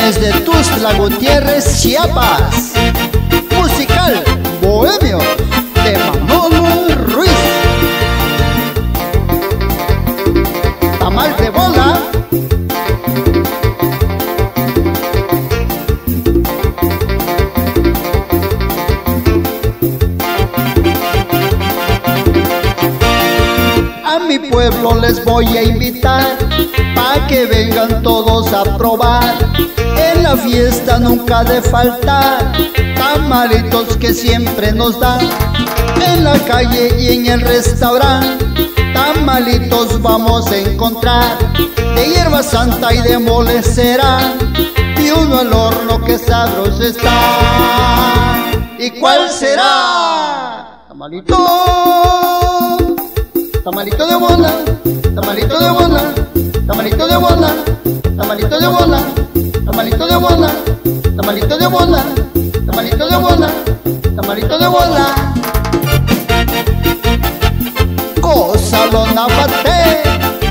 desde Tuxtla Gutiérrez, Chiapas. Musical Bohemio de Manolo Ruiz. Tamal de bola. A mi pueblo les voy a invitar, pa' que vengan todos a probar. En la fiesta nunca ha de faltar tamalitos que siempre nos dan. En la calle y en el restaurante, tamalitos vamos a encontrar. De hierba santa y de mole serán, y uno al horno que sabroso está. ¿Y cuál será? Tamalito, tamalito de bola, tamalito de bola, tamalito de bola, tamalito de bola, tamalito de bola, tamalito de bola, tamalito de bola, tamalito de bola. Gózalo, nápate.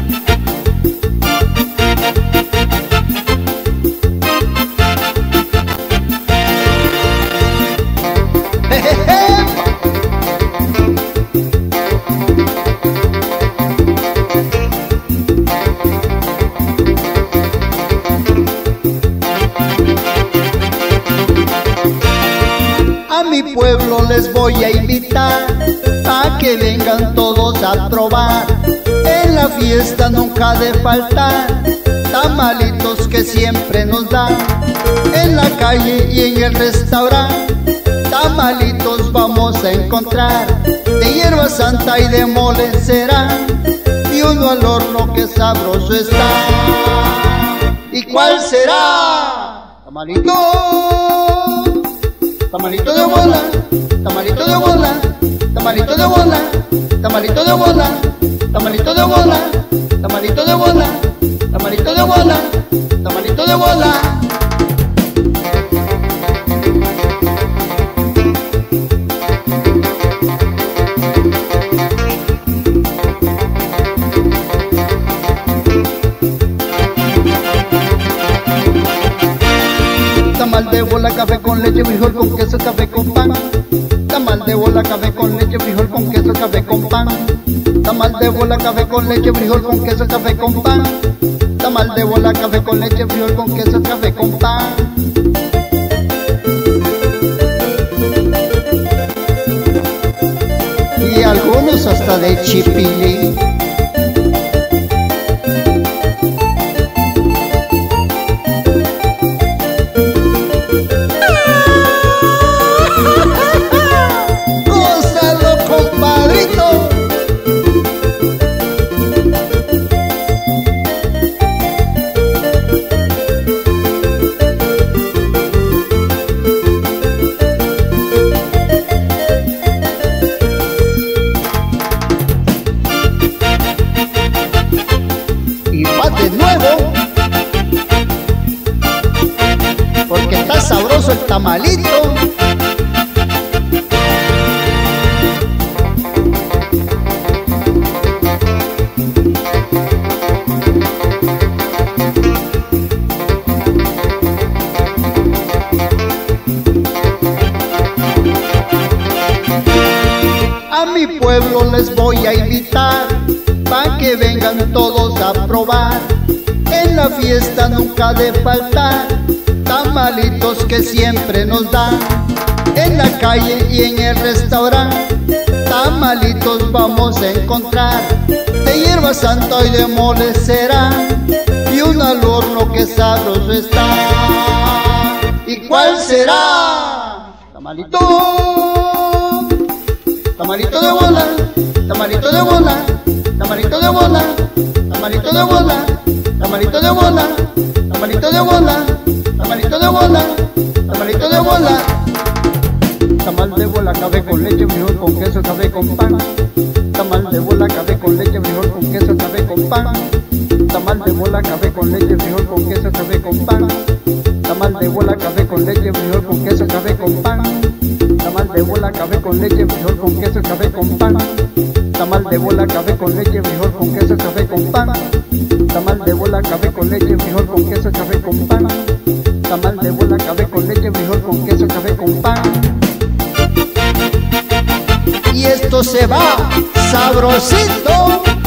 A mi pueblo les voy a invitar, pa' que vengan todos a probar. En la fiesta nunca ha de faltar tamalitos que siempre nos dan. En la calle y en el restaurante, tamalitos vamos a encontrar. De hierba santa y de mole serán, y uno al horno que sabroso está. ¿Y cuál será? Tamalito, tamalito de bola, tamalito de bola, tamalito de bola, tamalito de bola, tamalito de bola, tamalito de bola, tamalito de bola, tamalito de bola. Tamal de bola, café con leche, frijol con queso, café con pan. Tamal de bola, café con leche, frijol con queso, café con pan. Tamal de bola, café con leche, frijol con queso, café con pan. Tamal de bola, café con leche, frijol con queso, café con pan. Y algunos hasta de chipilín. De nuevo, porque está sabroso el tamalito. A mi pueblo les voy a invitar, pa' que vengan todos a probar. En la fiesta nunca ha de faltar tamalitos que siempre nos dan. En la calle y en el restaurante, tamalitos vamos a encontrar. De hierba santa y de mole serán, y uno al horno que sabroso está. ¿Y cuál será? Tamalito, tamalito de bola, tamalito de bola, tamalito de bola, tamalito de bola, tamalito de bola, tamalito de bola, tamalito de bola, tamalito de bola. Tamal de bola, café con leche, frijol con queso, café con pan. Tamal de bola, café con leche, frijol con queso, café con pan. Tamal de bola, café con leche, frijol con queso, café con pan. Tamal de bola, café con leche, frijol con queso, café con pan. Tamal de bola, café con leche, frijol con queso, café con pan. Tamal de bola, café con leche, frijol con queso, café con pan. tamal de bola, café con leche, frijol con queso, café con pan. Tamal de bola, café con leche, frijol con queso, café con pan. Y esto se va sabrosito.